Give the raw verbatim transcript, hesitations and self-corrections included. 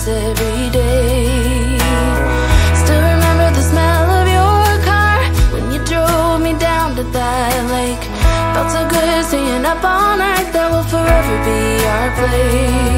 pass every day. Still remember the smell of your car when you drove me down to that lake. Felt so good staying up all night, that will forever be our place.